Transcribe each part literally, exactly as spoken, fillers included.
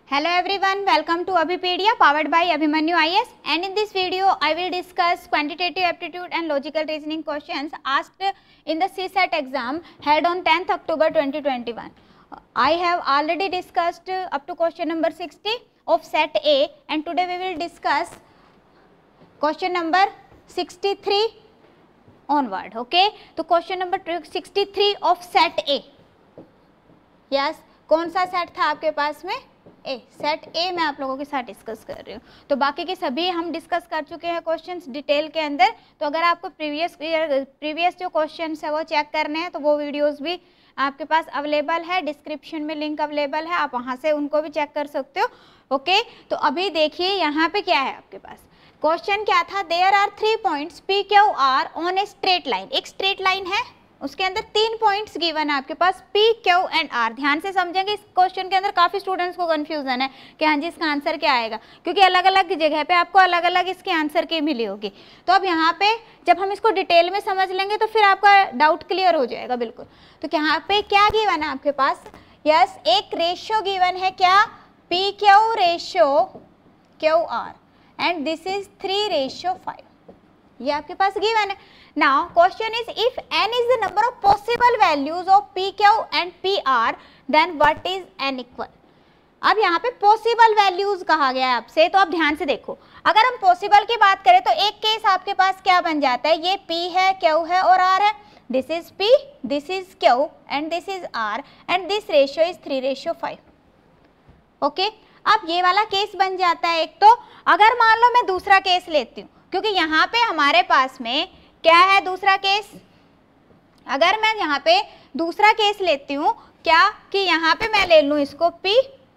Hello everyone, welcome to Abhipedia powered by Abhimanyu I A S, and in this video I will discuss quantitative aptitude and logical reasoning questions asked in the C SAT exam held on tenth October twenty twenty-one. I have already discussed up to question number sixty of set A, and today we will discuss question number sixty-three onward. Okay, तो question number sixty-three of set A. Yes, कौन सा set था आपके पास में? ए, set ए मैं आप लोगों के साथ डिस्कस कर रही हूँ. तो बाकी के सभी हम डिस्कस कर चुके हैं क्वेश्चंस डिटेल के अंदर. तो अगर आपको प्रीवियस प्रीवियस जो क्वेश्चंस है वो चेक करने हैं तो वो वीडियोस भी आपके पास अवेलेबल है, डिस्क्रिप्शन में लिंक अवेलेबल है, आप वहाँ से उनको भी चेक कर सकते हो. ओके, तो अभी देखिए यहाँ पे क्या है आपके पास. क्वेश्चन क्या था? There are three points P Q R on a straight line. एक स्ट्रेट लाइन है, उसके अंदर तीन पॉइंट्स गिवन है आपके पास P, Q एंड R. ध्यान से समझेंगे, इस क्वेश्चन के अंदर काफी स्टूडेंट्स को कंफ्यूजन है कि हाँ जी इसका आंसर क्या आएगा, क्योंकि अलग अलग जगह पे आपको अलग अलग इसके आंसर की मिली होगी. तो अब यहाँ पे जब हम इसको डिटेल में समझ लेंगे तो फिर आपका डाउट क्लियर हो जाएगा बिल्कुल. तो यहाँ पे क्या गिवन है आपके पास? यस, एक रेशियो गिवन है. क्या? P Q ratio Q R and this is three ratio five. ये आपके पास गिवन है. Now question is, if n is the number of possible values of P Q and P R, then what is n equal? अब यहाँ पे possible values कहा गया है आपसे, तो आप ध्यान से देखो. अगर हम possible की बात करें तो एक केस आपके पास क्या बन जाता है? ये P है, Q है और R है. This is P, this is Q and this is R and this ratio is three ratio five. Okay, अब ये वाला केस बन जाता है एक. तो अगर मान लो मैं दूसरा केस लेती हूँ, क्योंकि यहाँ पे हमारे पास में क्या है दूसरा केस. अगर मैं यहाँ पे दूसरा केस लेती हूँ क्या कि यहाँ पे मैं ले लूँ इसको P,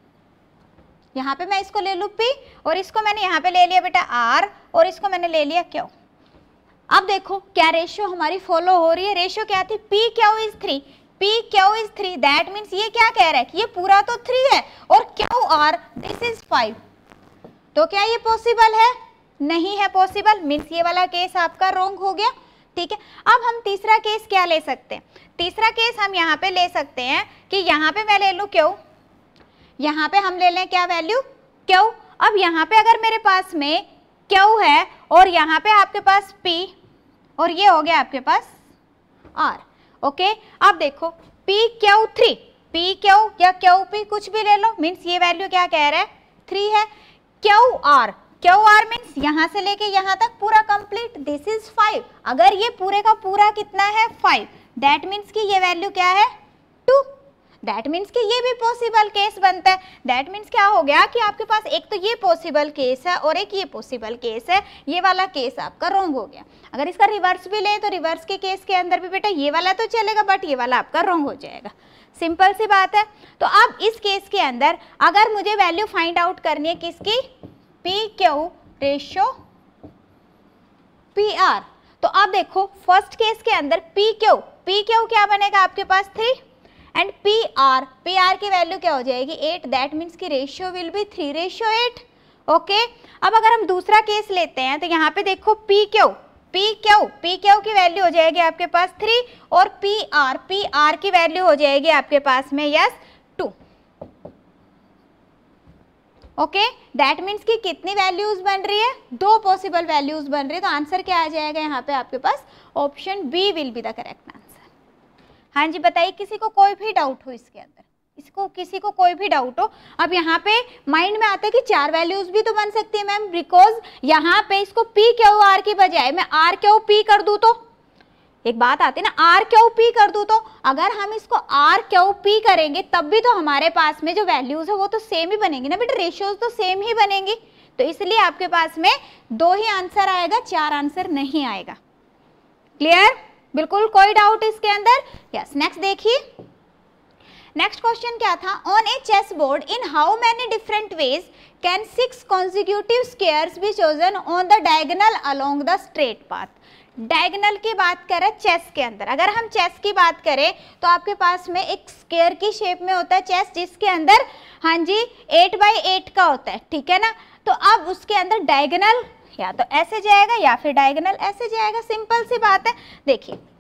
यहाँ पे मैं इसको ले लूँ P और इसको मैंने यहाँ पे ले लिया बेटा R और इसको मैंने ले लिया Q. अब देखो क्या रेशियो हमारी फॉलो हो रही है. रेशियो क्या थी? P Q is three, P Q is three. That means ये क्या कह रहा है कि ये पूरा तो थ्री है और Q R this is five. तो क्या ये पॉसिबल है? नहीं है पॉसिबल. मीन्स ये वाला केस आपका रॉन्ग हो गया. ठीक है, अब हम तीसरा केस क्या ले सकते हैं? तीसरा केस हम यहाँ पे ले सकते हैं कि यहाँ पे मैं ले लूँ Q, यहाँ पे हम ले लें क्या वैल्यू? Q. अब यहाँ पे अगर मेरे पास में Q है और यहाँ पे आपके पास P और ये हो गया आपके पास R. ओके, अब देखो P Q three, P Q या Q P कुछ भी ले लो. मीन्स ये वैल्यू क्या कह रहा है? थ्री है. Q R, Q R means यहाँ से लेके यहाँ तक पूरा कंप्लीट. This is five. अगर ये पूरे का पूरा कितना है? फाइव. दैट मीन्स कि ये वैल्यू क्या है? टू. दैट मीन्स कि ये भी पॉसिबल केस बनता है. दैट मीन्स क्या हो गया कि आपके पास एक तो ये पॉसिबल केस है और एक ये पॉसिबल केस है. ये वाला केस आपका रॉन्ग हो गया. अगर इसका रिवर्स भी ले तो रिवर्स के केस के अंदर भी बेटा ये वाला तो चलेगा, बट ये वाला आपका रॉन्ग हो जाएगा. सिंपल सी बात है. तो अब इस केस के अंदर अगर मुझे वैल्यू फाइंड आउट करनी है किसकी? P Q ratio P R. तो अब देखो फर्स्ट केस के अंदर P Q, P Q क्या बनेगा आपके पास? Three and P R, P R की वैल्यू क्या हो जाएगी? एट. दैट मीन्स की ratio will be three ratio eight. Okay, अब अगर हम दूसरा केस लेते हैं तो यहाँ पे देखो P Q, P Q, P Q की वैल्यू हो जाएगी आपके पास थ्री और P R, P R की वैल्यू हो जाएगी आपके पास में yes two. Okay, that means कि कितनी वैल्यूज बन रही है? दो पॉसिबल वैल्यूज बन रही है. तो आंसर क्या आ जाएगा यहाँ पे आपके पास? Option B will be the correct answer. हाँ जी बताइए, किसी को कोई भी डाउट हो इसके अंदर? इसको किसी को कोई भी डाउट हो? अब यहाँ पे माइंड में आता है कि चार वैल्यूज भी तो बन सकती है मैम, बिकॉज यहाँ पे इसको P Q R की बजाय मैं R Q P कर दूँ तो एक बात आती है ना, R Q P कर दूँ तो अगर हम इसको R Q P करेंगे तब भी तो हमारे पास में जो वैल्यूज है वो तो सेम ही बनेंगी ना बेटा, रेशियोज तो सेम ही बनेंगी. तो इसलिए आपके पास में दो ही आंसर आएगा, चार आंसर नहीं आएगा. क्लियर? बिल्कुल कोई डाउट इसके अंदर? यस. नेक्स्ट देखिए, नेक्स्ट क्वेश्चन क्या था? On a chess board in how many different ways can six consecutive squares be chosen on the diagonal along the straight path. Diagonal की बात करें चेस के अंदर, अगर हम चेस की बात करें तो आपके पास में एक स्क्वायर की शेप में होता है चेस, जिसके अंदर हाँ जी एट बाई एट का होता है. ठीक है ना. तो अब उसके अंदर डायगोनल या तो ऐसे जाएगा या फिर डायगोनल ऐसे जाएगा. सिंपल सी बात है. देखिए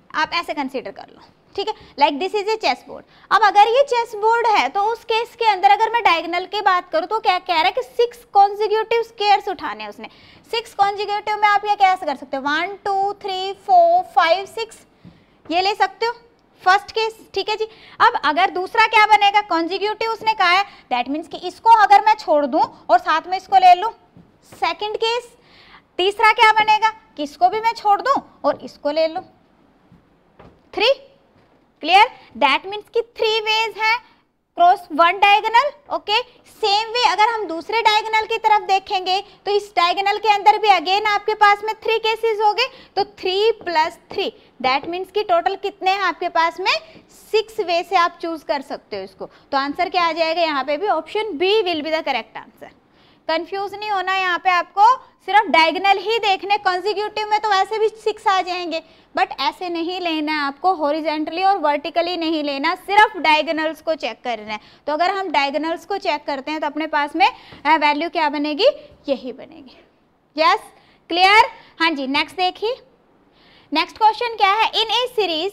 आप ऐसे कंसीडर कर लो, ठीक है, like this is a chess board. अब अगर ये चेस बोर्ड है तो उस केस के अंदर अगर मैं डायगोनल की बात करूं तो क्या कह रहा है कि सिक्स कॉन्जिक्यूटिव स्क्वायर्स उठाने हैं उसने। सिक्स कॉन्जिक्यूटिव में आप ये कैसे कर सकते हो, one two three four five six, ये ले सकते हो फर्स्ट केस, ठीक है जी। अब अगर दूसरा क्या बनेगा, कॉन्जिक्यूटिव उसने कहा है, दैट मीन्स कि इसको अगर मैं छोड़ दूं और साथ में इसको ले लूं, सेकंड केस। तीसरा क्या बनेगा कि इसको भी मैं छोड़ दूं और इसको ले लूं, थ्री। क्लियर, दैट मीन्स कि थ्री वेज है cross one diagonal. Okay, same way अगर हम दूसरे डायगोनल की तरफ देखेंगे तो इस डायगोनल के अंदर भी अगेन आपके पास में थ्री केसेस हो गए, तो three plus three, that means कि टोटल कितने हैं आपके पास में, सिक्स वे से आप चूज कर सकते हो इसको। तो आंसर क्या आ जाएगा यहाँ पे भी, option B will be the correct answer. Confuse नहीं होना यहाँ पे, आपको सिर्फ डायगोनल ही देखने, कॉन्जिक्यूटिव में तो वैसे भी सिक्स आ जाएंगे, बट ऐसे नहीं लेना है आपको, हॉरिजॉन्टली और वर्टिकली नहीं लेना, सिर्फ डायगोनल्स को चेक करना है। तो अगर हम डायगोनल्स को चेक करते हैं तो अपने पास में वैल्यू क्या बनेगी, यही बनेगी। Yes, clear. हाँ जी, नेक्स्ट देखिए, नेक्स्ट क्वेश्चन क्या है, in a series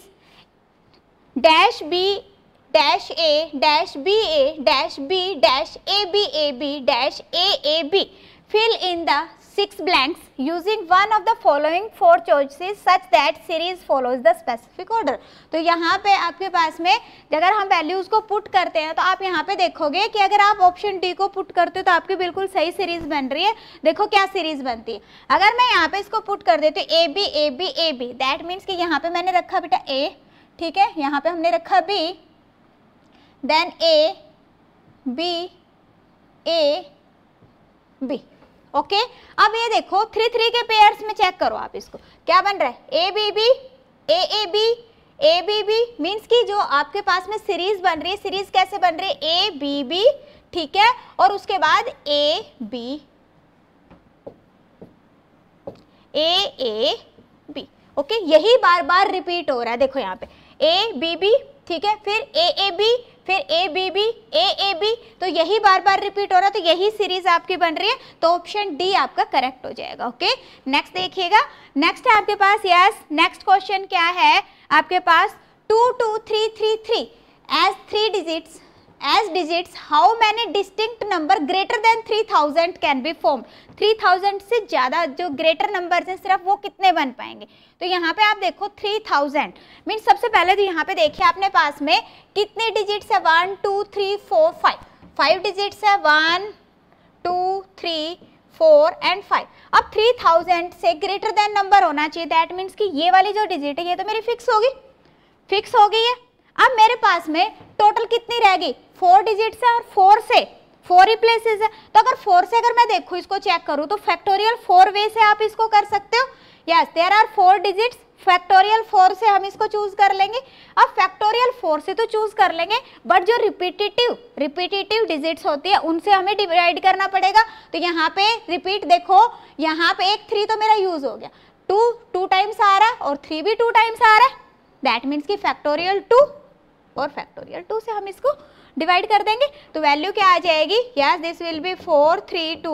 dash B dash A dash B A dash B dash A B A B dash A A B, fill in the six blanks using one of the following four choices such that series follows the specific order। तो यहाँ पे आपके पास में अगर हम values को put करते हैं तो आप यहाँ पे देखोगे कि अगर आप ऑप्शन डी को पुट करते हो तो आपकी बिल्कुल सही सीरीज बन रही है। देखो क्या सीरीज बनती है, अगर मैं यहाँ पे इसको पुट कर देती हूँ A B A B A B, that means कि यहाँ पे मैंने रखा बेटा ए, ठीक है, यहाँ पे हमने रखा B, then A B A B. Okay, अब ये देखो थ्री थ्री के पेयर्स में चेक करो आप इसको, क्या बन रहा है, A B B A A B A B B, means कि जो आपके पास में सीरीज बन रही है, सीरीज कैसे बन रही है, ए बी बी, ठीक है, और उसके बाद A B A A B. Okay, यही बार बार रिपीट हो रहा है, देखो यहाँ पे ए बी बी, ठीक है, फिर ए ए बी, फिर A B B A A B, तो यही बार बार रिपीट हो रहा है, तो यही सीरीज आपकी बन रही है, तो ऑप्शन डी आपका करेक्ट हो जाएगा। ओके, नेक्स्ट देखिएगा, नेक्स्ट है आपके पास, यस, नेक्स्ट क्वेश्चन क्या है आपके पास, two two three three three as three digits as digits how many distinct number greater than three thousand can be form. Three thousand से ज़्यादा जो ग्रेटर नंबर्स हैं सिर्फ वो कितने बन पाएंगे। तो यहाँ पे आप देखो थ्री थाउजेंड मीन्स सबसे पहले तो यहाँ पे देखिए आपने पास में कितने डिजिट्स है, one two three four five, five digits है, one two three four and five. अब थ्री थाउजेंड से ग्रेटर देन नंबर होना चाहिए, दैट मीन्स कि ये वाली जो डिजिट है ये तो मेरी फिक्स होगी, फिक्स हो गई है। अब मेरे पास में टोटल कितनी रह गई, फोर डिजिट्स है और फोर से फोर ही प्लेसेस है, तो अगर फोर से अगर मैं देखूँ इसको चेक करूँ तो फैक्टोरियल फोर वे से आप इसको कर सकते हो। Yes, there are four digits, factorial four से हम इसको चूज कर लेंगे। अब फैक्टोरियल फोर से तो चूज कर लेंगे, बट जो रिपीटेटिव रिपीटेटिव डिजिट्स होती है उनसे हमें डिवाइड करना पड़ेगा। तो यहाँ पे रिपीट देखो, यहाँ पे एक थ्री तो मेरा यूज हो गया, टू टू टाइम्स आ रहा है और थ्री भी टू टाइम्स आ रहा है, दैट मीन्स की फैक्टोरियल टू और फैक्टोरियल टू से हम इसको डिवाइड कर देंगे। तो वैल्यू क्या आ जाएगी, yes this will be four three two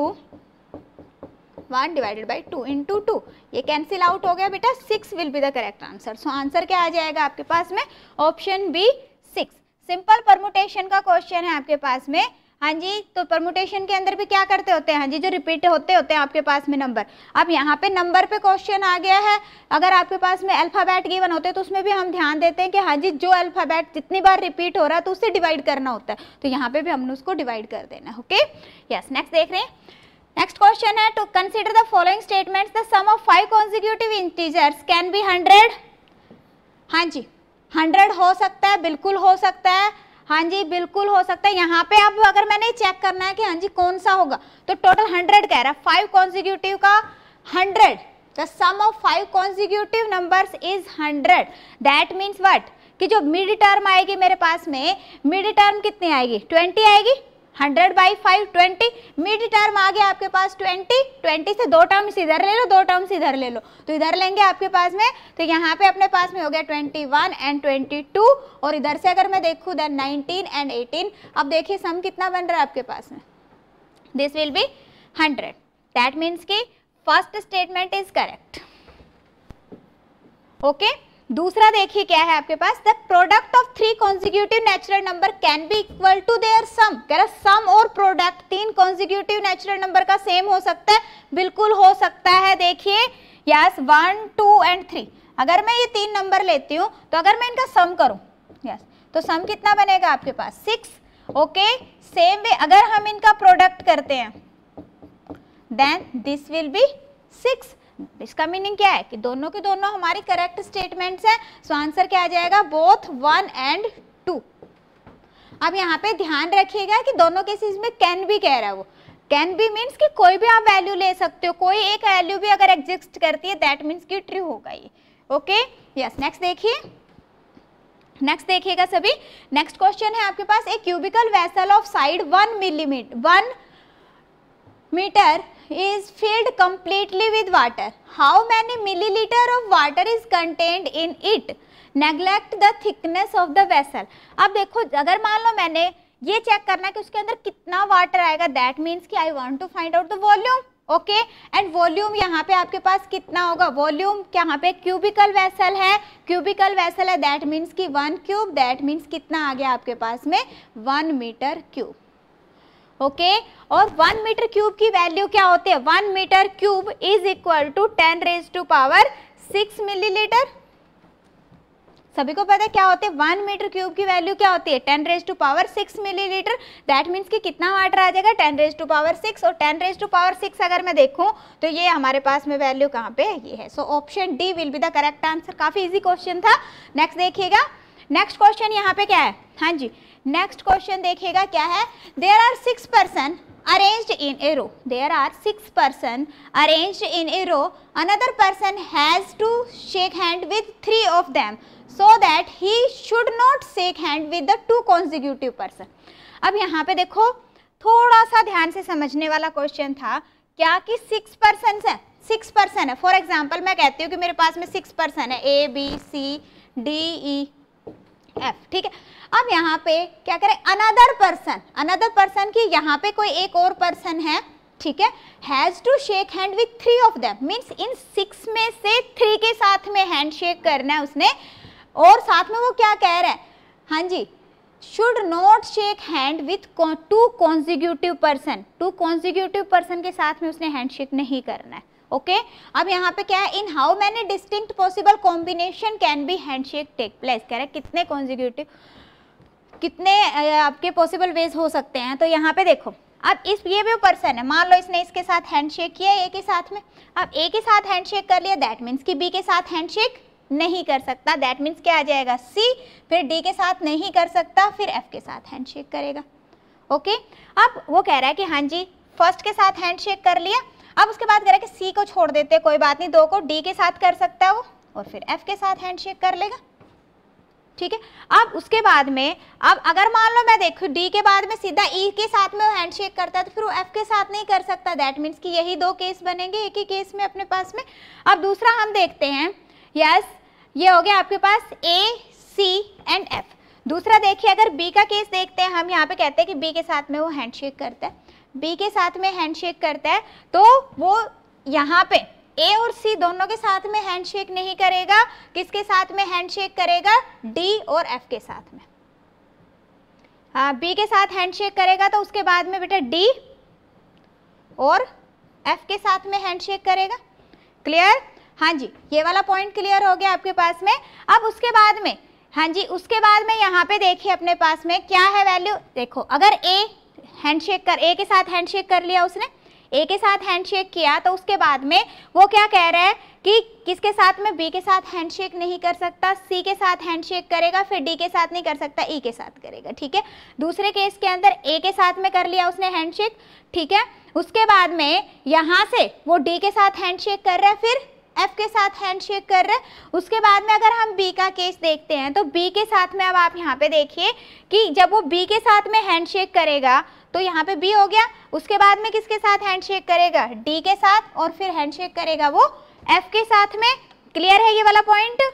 one divided by two into two, ये कैंसिल आउट हो गया बेटा, six will be the correct answer. So answer क्या आ जाएगा आपके पास में, option B six. Simple permutation का क्वेश्चन है आपके पास में। हाँ जी, तो परमुटेशन के अंदर भी क्या करते होते हैं, हाँ जी, जो रिपीट होते होते हैं आपके पास में नंबर। अब यहाँ पे नंबर पे क्वेश्चन आ गया है, अगर आपके पास में अल्फाबेट गिवन होते हैं तो उसमें भी हम ध्यान देते हैं कि हाँ जी जो अल्फाबेट जितनी बार रिपीट हो रहा है तो उससे डिवाइड करना होता है, तो यहाँ पे भी हमने उसको डिवाइड कर देना है। ओके, यस, नेक्स्ट देख रहे हैं, नेक्स्ट क्वेश्चन है, to consider the following statements, the sum of five consecutive integers can be hundred. हाँ जी, हंड्रेड हो सकता है, बिल्कुल हो सकता है, हाँ जी बिल्कुल हो सकता है। यहाँ पे अब अगर मैंने चेक करना है कि हाँ जी कौन सा होगा, तो टोटल हंड्रेड कह रहा है, फाइव कॉन्जिक्यूटिव का hundred, the sum of five consecutive numbers is hundred, that means what कि जो मिड टर्म आएगी मेरे पास में, मिड टर्म कितनी आएगी, ट्वेंटी आएगी, hundred by five twenty, mid term आ गया आपके पास ट्वेंटी, ट्वेंटी से दो टर्म्स इधर ले लो, दो टर्म्स इधर ले लो, तो इधर लेंगे आपके पास में, तो यहाँ पे अपने पास में हो गया twenty one and twenty two, और इधर से अगर मैं देखूँ देन नाइनटीन एंड एटीन। अब देखिए सम कितना बन रहा है आपके पास में, this will be hundred, that means की first statement is correct. Okay, दूसरा देखिए क्या है आपके पास, the product of three consecutive natural number can be equal to their sum. कह रहा सम और प्रोडक्ट तीन कॉन्जिक्यूटिव नेचुरल नंबर का सेम हो सकता है, बिल्कुल हो सकता है। देखिए yes, one two and three, अगर मैं ये तीन नंबर लेती हूँ तो अगर मैं इनका सम करूँ यस तो सम कितना बनेगा आपके पास, सिक्स। ओके, सेम वे अगर हम इनका प्रोडक्ट करते हैं then this will be six. इसका मीनिंग क्या है कि दोनों के दोनों हमारी करेक्ट स्टेटमेंट्स हैं, सो आंसर क्या आ जाएगा, बोथ वन एंड टू। अब यहाँ पे ध्यान रखिएगा कि दोनों केसेस में कैन भी कह रहा है, वो कैन बी मीन्स कि कोई भी आप वैल्यू ले सकते हो, कोई एक वैल्यू भी अगर एग्जिस्ट करती है दैट मीन्स कि ट्रू होगा ये। ओके यस, नेक्स्ट देखिए, नेक्स्ट देखिएगा सभी। नेक्स्ट क्वेश्चन है आपके पास, a cubical vessel of side one millimetre one metre is filled completely with water. How many milliliter of water is contained in it? Neglect the thickness of the vessel. अब देखो अगर मान लो मैंने ये check करना कि उसके अंदर कितना वाटर आएगा, दैट मीन्स कि I want to find out the volume. Okay, and volume यहाँ पे आपके पास कितना होगा, वॉल्यूम यहाँ पे क्यूबिकल वेसल है, क्यूबिकल वेसल है दैट मीन्स कि वन क्यूब, दैट मीन्स कितना आ गया आपके पास में, one metre cube. Okay okay? और वन मीटर क्यूब की वैल्यू क्या होती है, one metre cube is equal to ten raise to power six millilitre. सभी को पता है क्या होते हैं, वन मीटर क्यूब की वैल्यू क्या होती है, ten raise to power six millilitre. That means कि कितना वाटर आ जाएगा, ten raise to power six, और ten raise to power six अगर मैं देखूं तो ये हमारे पास में वैल्यू कहाँ पे है, ये है। So option D will be the correct answer. काफी इजी क्वेश्चन था। नेक्स्ट देखिएगा, नेक्स्ट क्वेश्चन यहाँ पे क्या है, हाँ जी नेक्स्ट क्वेश्चन देखिएगा क्या है, there are six person arranged in a row. There are six person arranged in a row. Another person has to shake hand with three of them so that he should not shake hand with the two consecutive person. अब यहाँ पे देखो थोड़ा सा ध्यान से समझने वाला क्वेश्चन था, क्या कि सिक्स पर्सन है, सिक्स पर्सन है। फॉर एग्जाम्पल मैं कहती हूँ कि मेरे पास में सिक्स पर्सन है, A B C D E F, ठीक है। अब यहाँ पे क्या करें, अनदर पर्सन, अनदर पर्सन की यहाँ पे कोई एक और पर्सन है, ठीक है, has to shake hand with three of them, means इन सिक्स में से थ्री के साथ में हैंड शेक करना है उसने, और साथ में वो क्या कह रहा है, हाँ जी, should not shake hand with two consecutive person, two consecutive person के साथ में उसने हैंड शेक नहीं करना है। Okay okay? अब यहाँ पे क्या है, in how many distinct possible combination can be handshake take place, कह रहा है कितने कॉन्जिक्यूटिव, कितने आपके पॉसिबल वेज हो सकते हैं। तो यहाँ पे देखो, अब इस ये भी पर्सन है, मान लो इसने इसके साथ हैंडशेक किया ए के साथ में, अब ए के साथ हैंडशेक कर लिया, दैट मीन्स कि बी के साथ हैंडशेक नहीं कर सकता, दैट मीन्स क्या आ जाएगा, सी, फिर डी के साथ नहीं कर सकता, फिर एफ के साथ हैंडशेक करेगा। Okay okay? अब वो कह रहा है कि हाँ जी फर्स्ट के साथ हैंडशेक कर लिया, अब उसके बाद कह रहा है कि सी को छोड़ देते हैं, कोई बात नहीं, दो को डी के साथ कर सकता है वो, और फिर एफ के साथ हैंडशेक कर लेगा, ठीक है। अब उसके बाद में, अब अगर मान लो मैं देखूं डी के बाद में सीधा ई के साथ में वो हैंडशेक करता है तो फिर वो एफ के साथ नहीं कर सकता, दैट मीन्स कि यही दो केस बनेंगे एक ही केस में अपने पास में। अब दूसरा हम देखते हैं, यस ये हो गया आपके पास ए सी एंड एफ। दूसरा देखिए, अगर बी का केस देखते हैं, हम यहाँ पे कहते हैं कि बी के साथ में वो हैंडशेक करता है, बी के साथ में हैंडशेक करता है, तो वो यहाँ पे ए और सी दोनों के साथ में हैंडशेक नहीं करेगा, किसके साथ में हैंडशेक करेगा, डी और एफ के साथ में। हाँ, बी के साथ हैंडशेक करेगा तो उसके बाद में बेटा डी और एफ के साथ में हैंडशेक करेगा। क्लियर, हाँ जी, ये वाला पॉइंट क्लियर हो गया आपके पास में। अब उसके बाद में, हाँ जी, उसके बाद में यहाँ पे देखिए अपने पास में क्या है वैल्यू, देखो अगर ए हैंडशेक कर, ए के साथ हैंडशेक कर लिया उसने, ए के साथ हैंडशेक किया, तो उसके बाद में वो क्या कह रहा है कि किसके साथ में, बी के साथ हैंडशेक नहीं कर सकता, सी के साथ हैंडशेक करेगा, फिर डी के साथ नहीं कर सकता, ई के साथ करेगा, ठीक है। दूसरे केस के अंदर ए के साथ में कर लिया उसने हैंडशेक, ठीक है। उसके बाद में यहाँ से वो डी के साथ हैंडशेक कर रहा है, फिर एफ के साथ हैंडशेक कर रहे हैं। उसके बाद में अगर हम बी का केस देखते हैं, तो बी के साथ में अब आप यहाँ पे देखिए कि जब वो बी के साथ में हैंडशेक करेगा तो यहाँ पे बी हो गया, उसके बाद में किसके साथ हैंडशेक करेगा, डी के साथ, और फिर हैंडशेक करेगा वो एफ के साथ में। क्लियर है ये वाला पॉइंट,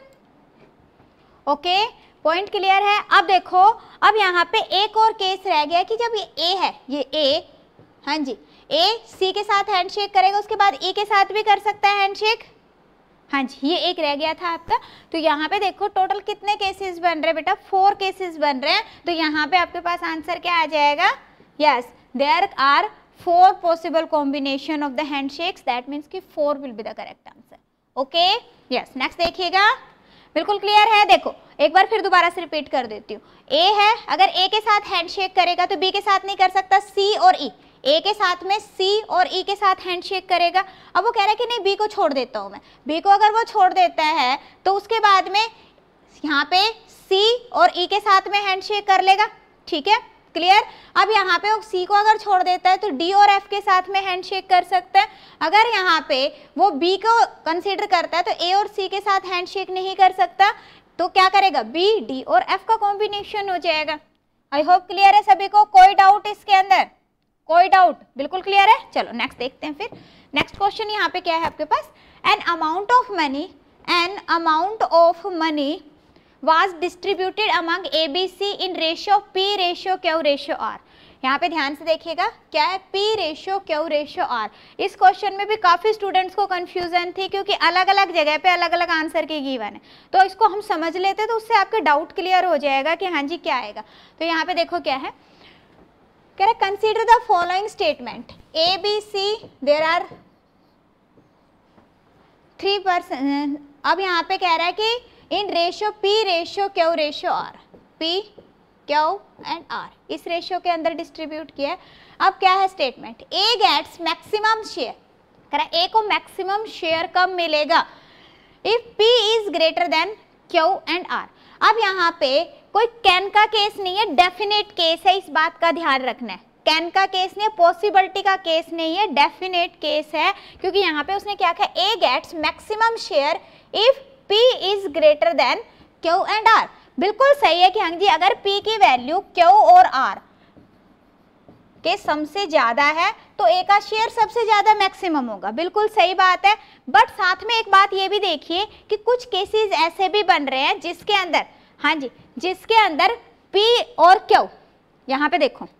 ओके, पॉइंट क्लियर है। अब देखो, अब यहाँ पे एक और केस रह गया कि जब ये ए है, ये ए, हाँ जी, ए सी के साथ हैंडशेक करेगा, उसके बाद ई के साथ भी कर सकता है हैंडशेक, हाँ जी, ये एक रह गया था आपका। तो यहाँ पे देखो टोटल कितने केसेस बन रहे हैं बेटा, फोर केसेस बन रहे हैं। तो यहाँ पे आपके पास आंसर क्या आ जाएगा, yes there are four possible combination of the handshakes, that means कि four will be the correct answer. Okay yes, next देखिएगा, बिल्कुल क्लियर है। देखो एक बार फिर दोबारा से रिपीट कर देती हूँ। ए है, अगर ए के साथ हैंडशेक करेगा तो बी के साथ नहीं कर सकता, सी और ई, ए के साथ में सी और ई के साथ हैंडशेक करेगा। अब वो कह रहा है कि नहीं बी को छोड़ देता हूँ मैं, बी को अगर वो छोड़ देता है तो उसके बाद में यहाँ पे सी और ई के साथ में हैंडशेक कर लेगा, ठीक है क्लियर। अब यहाँ पे वो सी को अगर छोड़ देता है तो डी और एफ के साथ में हैंडशेक कर सकता है। अगर यहाँ पे वो बी को कंसीडर करता है तो ए और सी के साथ हैंडशेक नहीं कर सकता, तो क्या करेगा, बी डी और एफ का कॉम्बिनेशन हो जाएगा। आई होप क्लियर है सभी को, कोई डाउट इसके अंदर, कोई डाउट, बिल्कुल क्लियर है। चलो नेक्स्ट देखते हैं फिर। नेक्स्ट क्वेश्चन यहाँ पे क्या है आपके पास, an amount of money an amount of money was distributed among A B C in ratio P ratio Q ratio R। यहाँ पे ध्यान से देखिएगा क्या है, P ratio Q ratio R। इस क्वेश्चन में भी काफ़ी स्टूडेंट्स को कंफ्यूजन थी क्योंकि अलग अलग जगह पे अलग अलग आंसर की गिवन है, तो इसको हम समझ लेते तो उससे आपके डाउट क्लियर हो जाएगा कि हाँ जी क्या आएगा। तो यहाँ पे देखो क्या है, कह रहा है consider the following statement, A B C there are three percent. अब यहाँ पे कह रहा है कि in ratio P ratio Q ratio R, P Q and R इस रेशियो के अंदर डिस्ट्रीब्यूट किया है। अब क्या है statement, A gets maximum share, कह रहा है A को मैक्सिमम शेयर कब मिलेगा, if P is greater than Q and R। अब यहाँ पे कोई कैन का केस नहीं है, डेफिनेट केस है, इस बात का ध्यान रखना है। कैन का केस नहीं है, पॉसिबिलिटी का केस नहीं है, डेफिनेट केस है, क्योंकि यहाँ पे उसने क्या कहा, A gets maximum share if P is greater than Q and R। बिल्कुल सही है कि हाँ जी अगर P की वैल्यू Q और R के सम से ज्यादा है तो A का शेयर सबसे ज्यादा मैक्सिमम होगा, बिल्कुल सही बात है। बट साथ में एक बात ये भी देखिए कि कुछ केसेस ऐसे भी बन रहे हैं जिसके अंदर, हाँ जी जिसके अंदर P और Q, यहाँ पे देखो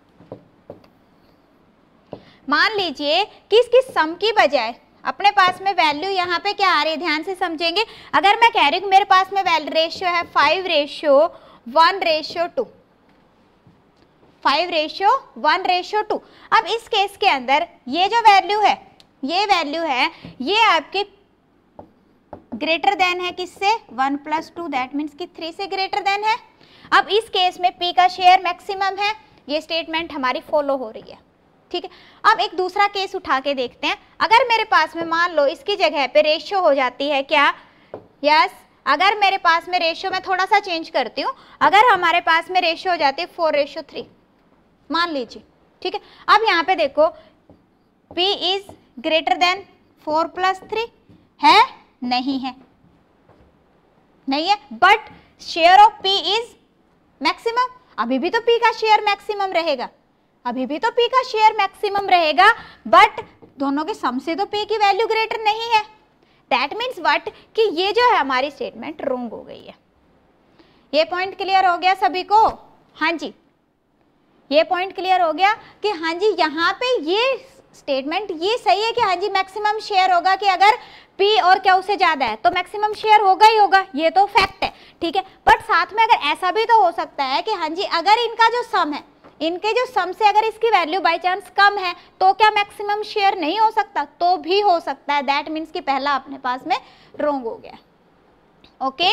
मान लीजिए कि इसकी सम की बजाय अपने पास में वैल्यू यहाँ पे क्या आ रही है, ध्यान से समझेंगे। अगर मैं कह रही हूँ मेरे पास में वैल्यू रेशियो है five ratio one ratio two, five ratio one ratio two. अब इस केस के अंदर ये जो वैल्यू है, ये वैल्यू है ये आपके ग्रेटर देन है किससे, one plus two, that means कि थ्री से ग्रेटर देन है। अब इस केस में P का शेयर मैक्सिमम है, ये स्टेटमेंट हमारी फॉलो हो रही है, ठीक है। अब एक दूसरा केस उठा के देखते हैं। अगर मेरे पास में मान लो इसकी जगह पे रेशियो हो जाती है क्या, यस अगर मेरे पास में रेशियो में थोड़ा सा चेंज करती हूँ, अगर हमारे पास में रेशियो हो जाती है फोर रेशियो थ्री मान लीजिए, ठीक है। अब यहाँ पे देखो P is greater than four plus three है, नहीं है, नहीं है, but share of P is maximum, अभी भी तो P का शेयर मैक्सिमम रहेगा, अभी भी तो P का शेयर मैक्सिमम रहेगा, बट दोनों के सम से तो P की वैल्यू ग्रेटर नहीं है। दैट मीन्स व्हाट कि ये जो है हमारी स्टेटमेंट रॉन्ग हो गई है। ये पॉइंट क्लियर हो गया सभी को, हाँ जी ये पॉइंट क्लियर हो गया कि हाँ जी यहाँ पे ये स्टेटमेंट ये सही है कि हाँ जी मैक्सिमम शेयर होगा कि अगर P और Q से ज्यादा है तो मैक्सिमम शेयर होगा ही होगा, ये तो फैक्ट है, ठीक है। बट साथ में अगर ऐसा भी तो हो सकता है कि हाँ जी अगर इनका जो सम है, इनके जो सम से अगर इसकी वैल्यू बाय चांस कम है तो क्या मैक्सिमम शेयर नहीं हो सकता, तो भी हो सकता है। दैट मीन्स कि पहला अपने पास में रॉन्ग हो गया, ओके।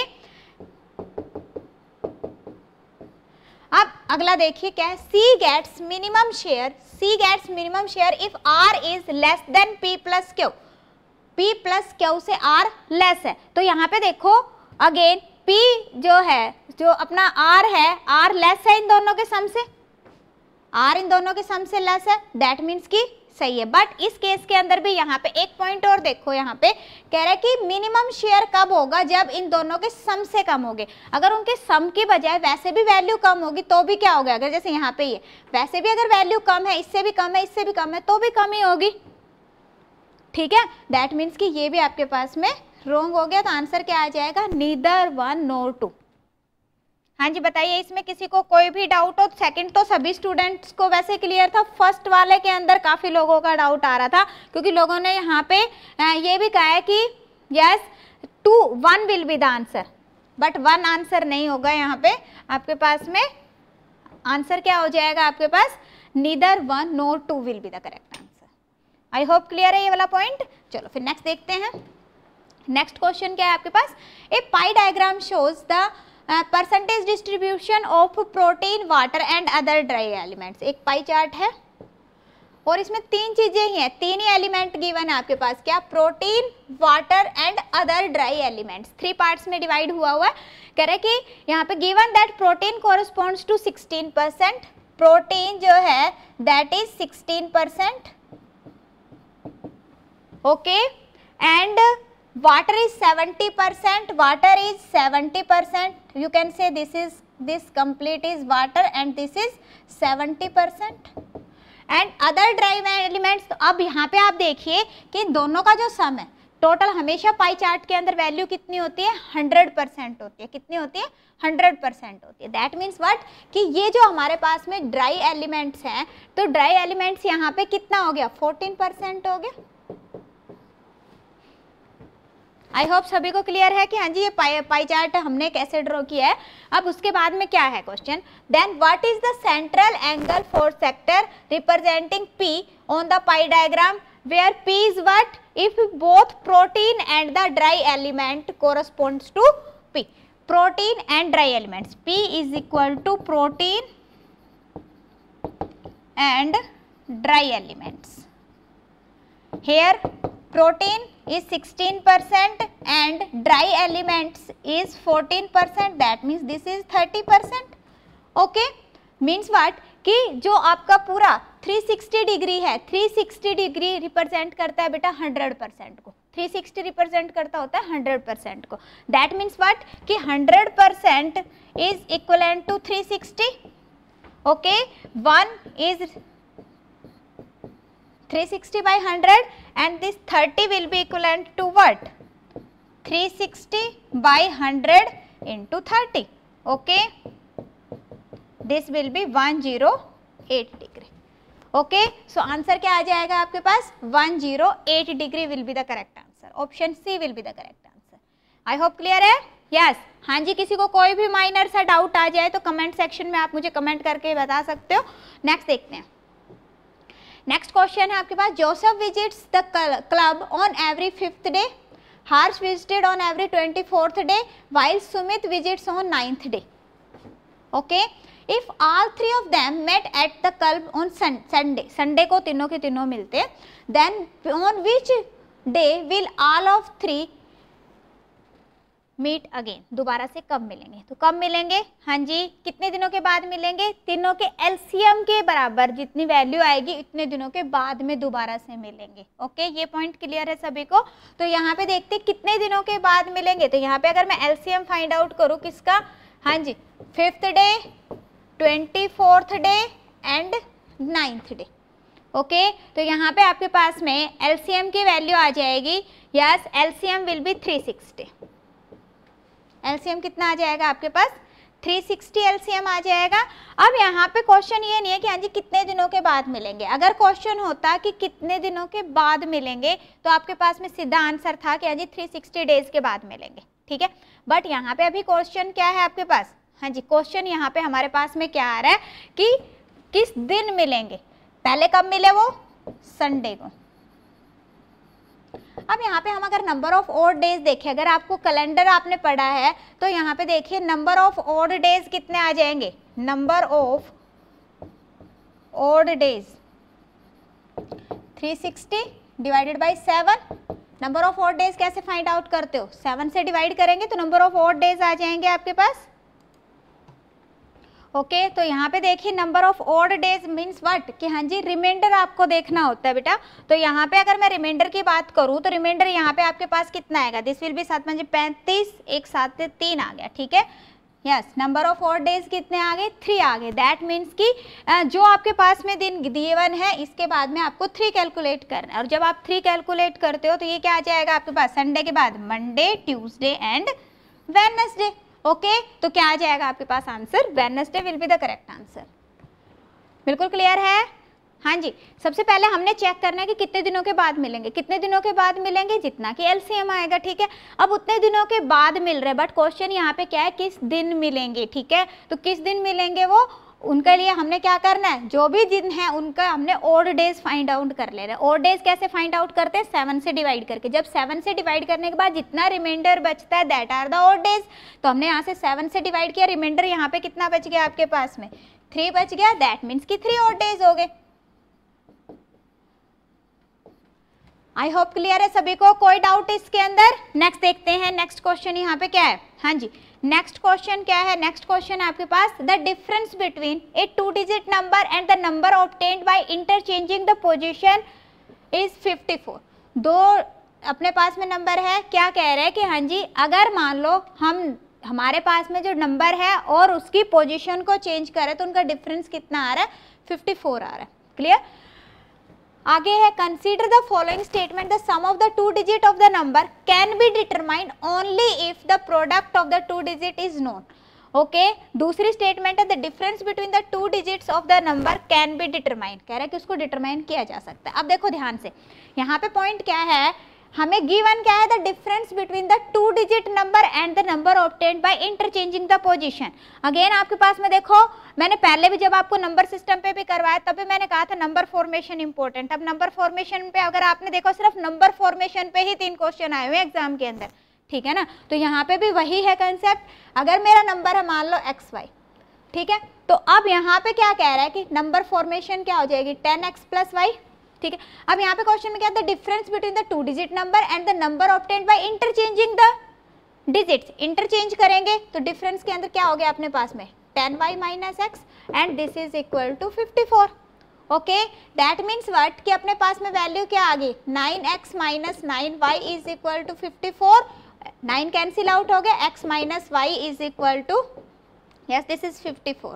अब अगला देखिए क्या है, C gets minimum share, C gets minimum share if R is less than P plus Q, P plus Q से R लेस है। तो यहाँ पे देखो अगेन P जो है जो अपना R है, R लेस है इन दोनों के सम से, R इन दोनों के सम से लेस है, दैट मीन्स कि सही है। बट इस केस के अंदर भी यहाँ पे एक पॉइंट और देखो, यहाँ पे कह रहा है कि मिनिमम शेयर कब होगा, जब इन दोनों के सम से कम होंगे। अगर उनके सम की बजाय वैसे भी वैल्यू कम होगी तो भी क्या होगा, अगर जैसे यहाँ पे ये वैसे भी अगर वैल्यू कम है, इससे भी कम है, इससे भी कम है, तो भी कम ही होगी, ठीक है। दैट मीन्स कि ये भी आपके पास में रॉन्ग हो गया। तो आंसर क्या आ जाएगा, नीदर वन नोर टू। हाँ जी बताइए, इसमें किसी को कोई भी डाउट हो। सेकंड तो सभी स्टूडेंट्स को वैसे क्लियर था, फर्स्ट वाले के अंदर काफी लोगों का डाउट आ रहा था क्योंकि लोगों ने यहाँ पे ये भी कहा है कि yes two one will be the answer, but one answer नहीं होगा यहाँ पे आपके पास में। आंसर क्या हो जाएगा आपके पास, neither one nor two will be the correct answer. I hope clear है ये वाला पॉइंट। चलो फिर नेक्स्ट देखते हैं। नेक्स्ट क्वेश्चन क्या है आपके पास, a pie diagram shows the percentage distribution of protein, water and other dry elements. एक पाई चार्ट है और इसमें तीन चीजें ही हैं, तीन ही एलिमेंट गिवन है आपके पास, क्या, protein, water and other dry elements. Three parts में डिवाइड हुआ हुआ है। कह रहे कि यहाँ पे given that protein corresponds to sixteen percent, protein जो है that is sixteen percent, okay, and water is seventy percent, water is seventy percent, you can say this is, this complete is water and this is seventy percent, and other dry elements। तो अब यहाँ पे आप देखिए कि इन दोनों का जो सम है टोटल हमेशा पाई चार्ट के अंदर वैल्यू कितनी होती है, हंड्रेड परसेंट होती है। कितनी होती है, हंड्रेड परसेंट होती है। दैट मीन्स व्हाट, कि ये जो हमारे पास में ड्राई एलिमेंट्स हैं, तो ड्राई एलिमेंट्स यहाँ पे कितना हो गया, फोर्टीन परसेंट हो गया। आई होप सभी को क्लियर है कि हाँ जी ये पाई पाई चार्ट हमने कैसे ड्रॉ किया है। अब उसके बाद में क्या है question, then what is the central angle for sector representing P on the pie diagram, where P is what, if both protein and the dry element corresponds to P. Protein and dry elements, P is equal to protein and dry elements. Here protein is sixteen percent and dry elements is fourteen percent, that means this is thirty percent, okay, means what, कि जो आपका पूरा three sixty degree है, three sixty degree represent करता है बेटा hundred percent को, three sixty represent करता होता है हंड्रेड परसेंट को। दैट मीन्स व्हाट, कि hundred percent is equivalent to three sixty, okay, one is three sixty by one hundred and this thirty will be equivalent to what, three sixty by one hundred into thirty, okay, this will be one hundred eight degree, okay, so answer क्या आ जाएगा आपके पास, one hundred eight degree will be the correct answer, option C will be the correct answer। I hope clear है, yes, हाँ जी, किसी को कोई भी माइनर सा डाउट आ जाए तो कमेंट सेक्शन में आप मुझे कमेंट करके बता सकते हो। नेक्स्ट देखते हैं। नेक्स्ट क्वेश्चन है आपके पास, Joseph visits the club on every fifth day, Harsh visited on every twenty fourth day, while Sumit visits on ninth day, okay, if all three of them met at the club on Sunday, Sunday को तीनों के तीनों मिलते, then on which day will all of three meet again, दोबारा से कब मिलेंगे, तो कब मिलेंगे, हाँ जी, कितने दिनों के बाद मिलेंगे, तीनों के एलसीएम के बराबर जितनी वैल्यू आएगी इतने दिनों के बाद में दोबारा से मिलेंगे, ओके, ये पॉइंट क्लियर है सभी को। तो यहाँ पे देखते कितने दिनों के बाद मिलेंगे, तो यहाँ पे अगर मैं एलसीएम फाइंड आउट करूँ किसका, हाँ जी, fifth day, twenty fourth day and ninth day, okay, तो यहाँ पे आपके पास में एलसीएम की वैल्यू आ जाएगी, yes, LCM will be three sixty, LCM कितना आ जाएगा आपके पास, थ्री सिक्सटी एलसीएम आ जाएगा। अब यहाँ पे क्वेश्चन ये नहीं है कि हाँ जी कितने दिनों के बाद मिलेंगे, अगर क्वेश्चन होता कि कितने दिनों के बाद मिलेंगे तो आपके पास में सीधा आंसर था कि हाँ जी थ्री सिक्सटी डेज के बाद मिलेंगे, ठीक है, बट यहाँ पे अभी क्वेश्चन क्या है आपके पास, हाँ जी, क्वेश्चन यहाँ पे हमारे पास में क्या आ रहा है कि किस दिन मिलेंगे, पहले कब मिले वो, संडे को। अब यहाँ पे हम अगर नंबर ऑफ ऑड डेज देखें, अगर आपको कैलेंडर आपने पढ़ा है तो यहाँ पे देखिए नंबर ऑफ ऑड डेज कितने आ जाएंगे, number of odd days three sixty divided by seven. Number of odd days कैसे फाइंड आउट करते हो, सेवन से डिवाइड करेंगे तो नंबर ऑफ ऑड डेज आ जाएंगे आपके पास, ओके okay, तो यहाँ पे देखिए number of odd days means what, कि हाँ जी रिमाइंडर आपको देखना होता है बेटा। तो यहाँ पे अगर मैं रिमाइंडर की बात करूँ तो रिमाइंडर यहाँ पे आपके पास कितना आएगा, दिस विल बी सात पंजे पैंतीस, एक सात से तीन आ गया, ठीक है, yes, number of odd days कितने आ गए, थ्री आ गए। दैट मीन्स कि जो आपके पास में दिन गिवन है इसके बाद में आपको थ्री कैलकुलेट करना है, और जब आप थ्री कैलकुलेट करते हो तो ये क्या आ जाएगा आपके पास, संडे के बाद Monday, Tuesday and Wednesday, okay okay, तो क्या आ जाएगा आपके पास answer, Wednesday will be the correct answer. बिल्कुल क्लियर है, हाँ जी, सबसे पहले हमने चेक करना है कि कितने दिनों के बाद मिलेंगे, कितने दिनों के बाद मिलेंगे, जितना कि एलसीएम आएगा, ठीक है। अब उतने दिनों के बाद मिल रहे हैं, बट क्वेश्चन यहाँ पे क्या है, किस दिन मिलेंगे, ठीक है। तो किस दिन मिलेंगे वो, उनके लिए हमने क्या करना है, जो भी दिन है उनका हमने ओड डेज फाइंड आउट कर लेना है। ओड डेज कैसे फाइंड आउट करते हैं, सेवन से डिवाइड करके। जब सेवन से डिवाइड करने के बाद जितना रिमाइंडर बचता है that are the odd days. तो हमने यहाँ से सेवन से डिवाइड किया, रिमाइंडर यहाँ पे कितना बच गया आपके पास में, थ्री बच गया, दैट मीन्स कि थ्री ओड डेज हो गए। आई होप क्लियर है सभी को, कोई डाउट इसके अंदर। नेक्स्ट देखते हैं, नेक्स्ट क्वेश्चन यहाँ पे क्या है। हाँ जी, नेक्स्ट क्वेश्चन क्या है, नेक्स्ट क्वेश्चन आपके पास, the difference between a two digit number and the number obtained by interchanging the position is fifty four. दो अपने पास में नंबर है, क्या कह रहे हैं कि हाँ जी, अगर मान लो हम हमारे पास में जो नंबर है और उसकी पोजीशन को चेंज करें तो उनका डिफरेंस कितना आ रहा है, फिफ्टी फोर आ रहा है। क्लियर। आगे है, consider the following statement, the sum of the two digit of the number can be determined only if the product of the two digit is known. Okay, दूसरी statement है, the difference between the two digits of the number can be determined, कह रहा है कि उसको determine किया जा सकता है। अब देखो ध्यान से, यहाँ पे पॉइंट क्या है, हमें गिवन क्या है, the difference between the two digit number and the number obtained by interchanging the position. Again आपके पास में देखो, मैंने पहले भी जब आपको नंबर सिस्टम पे भी करवाया तब भी मैंने कहा था नंबर फॉर्मेशन इंपॉर्टेंट। अब नंबर फॉर्मेशन पे अगर आपने देखो, सिर्फ नंबर फॉर्मेशन पे ही तीन क्वेश्चन आए हुए एग्जाम के अंदर, ठीक है ना। तो यहाँ पे भी वही है कंसेप्ट, अगर मेरा नंबर है मान लो एक्स वाई, ठीक है, तो अब यहाँ पे क्या कह रहा है कि नंबर फॉर्मेशन क्या हो जाएगी, टेन एक्स प्लस वाई, ठीक है। अब यहाँ पे क्वेश्चन में क्या है, the difference between the two digit number and the number obtained by interchanging the digits. Interchange करेंगे तो डिफरेंस के अंदर क्या हो गया अपने पास में, ten y minus x and this is equal to fifty four. Okay, that means what, कि अपने पास में वैल्यू क्या आ गई, nine x minus nine y is equal to fifty four. Nine cancel out हो गया, x minus y is equal to, yes this is fifty four,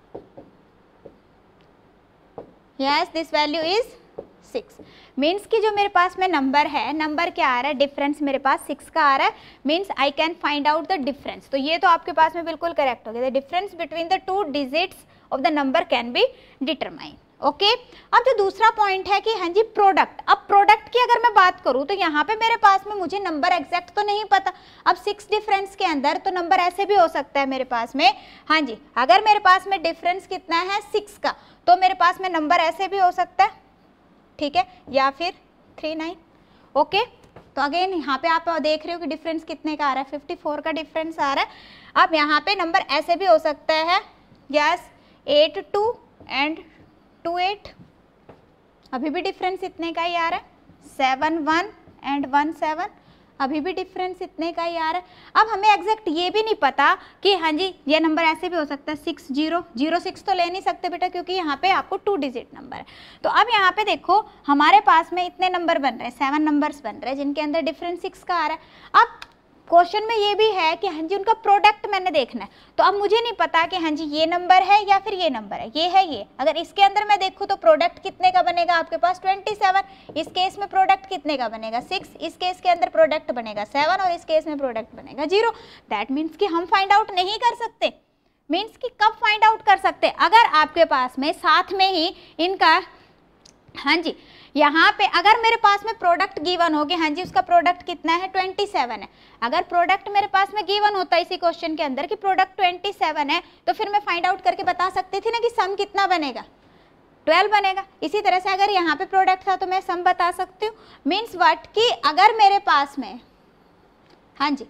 yes this value is six. Means कि जो मेरे पास में नंबर है, number क्या आ रहा है, डिफरेंस मेरे पास सिक्स का आ रहा है, means I can find out the difference. तो ये तो आपके पास में बिल्कुल करेक्ट हो गया, the difference between the two digits of the number can be determine. Okay, अब जो दूसरा पॉइंट है कि हाँ जी प्रोडक्ट, अब प्रोडक्ट की अगर मैं बात करूँ तो यहाँ पे मेरे पास में मुझे नंबर एग्जैक्ट तो नहीं पता। अब सिक्स डिफरेंस के अंदर तो नंबर ऐसे भी हो सकता है मेरे पास में, हाँ जी, अगर मेरे पास में डिफरेंस कितना है सिक्स का, तो मेरे पास में नंबर ऐसे भी हो सकता है, ठीक है, या फिर थ्री नाइन। ओके, तो अगेन यहाँ पे आप देख रहे हो कि डिफरेंस कितने का आ रहा है, फिफ्टी फोर का डिफरेंस आ रहा है। अब यहाँ पे नंबर ऐसे भी हो सकता है, yes eight two and two eight, अभी भी डिफरेंस इतने का ही आ रहा है, seven one and one seven, अभी भी डिफरेंस इतने का ही आ रहा है। अब हमें एग्जैक्ट ये भी नहीं पता कि हाँ जी ये नंबर ऐसे भी हो सकता है, सिक्स जीरो जीरो सिक्स तो ले नहीं सकते बेटा, क्योंकि यहाँ पे आपको टू डिजिट नंबर है। तो अब यहाँ पे देखो हमारे पास में इतने नंबर बन रहे हैं, सेवन नंबर्स बन रहे हैं जिनके अंदर डिफरेंस सिक्स का आ रहा है। अब क्वेश्चन में ये भी है कि हाँ जी उनका प्रोडक्ट मैंने देखना है, तो अब मुझे नहीं पता कि हाँ जी ये नंबर है या फिर ये नंबर है, ये है ये। अगर इसके अंदर मैं देखूँ तो प्रोडक्ट कितने का बनेगा आपके पास ट्वेंटी सेवन, इस केस में प्रोडक्ट कितने का बनेगा सिक्स, इस केस के अंदर प्रोडक्ट बनेगा सेवन और इस केस में प्रोडक्ट बनेगा जीरो। दैट मीन्स कि हम फाइंड आउट नहीं कर सकते। मीन्स कि कब फाइंड आउट कर सकते, अगर आपके पास में साथ में ही इनका, हाँ जी यहाँ पे अगर मेरे पास में प्रोडक्ट गिवन हो गया, हाँ जी उसका प्रोडक्ट कितना है ट्वेंटी सेवन है, अगर प्रोडक्ट मेरे पास में गिवन होता है इसी क्वेश्चन के अंदर कि प्रोडक्ट ट्वेंटी सेवन है, तो फिर मैं फाइंड आउट करके बता सकती थी ना कि सम कितना बनेगा, ट्वेल्व बनेगा। इसी तरह से अगर यहाँ पे प्रोडक्ट था तो मैं सम बता सकती हूँ। मीन्स व्हाट कि अगर मेरे पास में, हाँ जी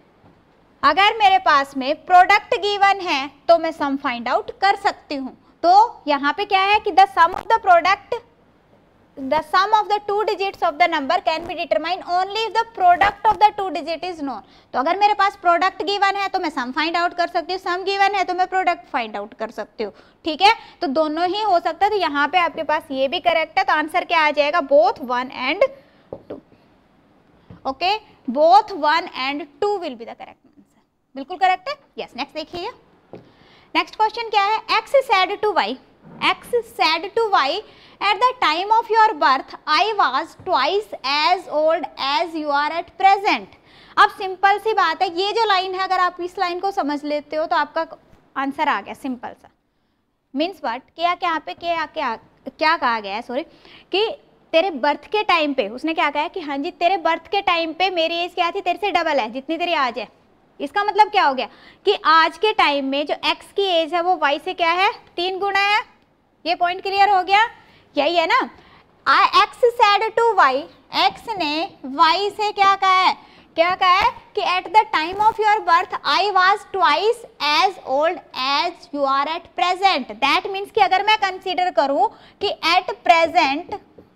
अगर मेरे पास में प्रोडक्ट गिवन है तो मैं सम फाइंड आउट कर सकती हूँ। तो यहाँ पे क्या है कि the sum of the product, the sum of the two digits of the number can be determined only if the product of the two digit is known। तो अगर मेरे पास प्रोडक्ट गिवन है तो मैं सम फाइंड आउट कर सकती हूँ, सम given है तो मैं प्रोडक्ट फाइंड आउट कर सकती हूँ, ठीक है। तो दोनों ही हो सकता है। तो यहाँ पे आपके पास ये भी करेक्ट है, तो आंसर क्या आ जाएगा, both one and two. Okay, both one and two will be the correct answer, बिल्कुल करेक्ट है। यस, नेक्स्ट देखिए, नेक्स्ट क्वेश्चन क्या है, x said to y, x said to y at the time of your birth I was twice as old as you are at present। अब simple सी बात है, ये जो लाइन है अगर आप इस लाइन को समझ लेते हो तो आपका आंसर आ गया, सिंपल सा। मीन्स व्हाट, क्या क्या यहाँ पे क्या क्या क्या कहा गया है, सॉरी, कि तेरे बर्थ के टाइम पे उसने क्या कहा है कि हाँ जी तेरे बर्थ के टाइम पे मेरी एज क्या थी, तेरे से डबल है जितनी तेरी आज है। इसका मतलब क्या हो गया कि आज के टाइम में जो x की एज है वो y से क्या है, तीन गुना है। ये पॉइंट क्लियर हो गया, यही है ना। x said to y, x ने y से क्या कहा है, क्या कहा है कि at the time of your birth I was twice as old as you are at present. That means कि अगर मैं कंसीडर करूं कि एट प्रेजेंट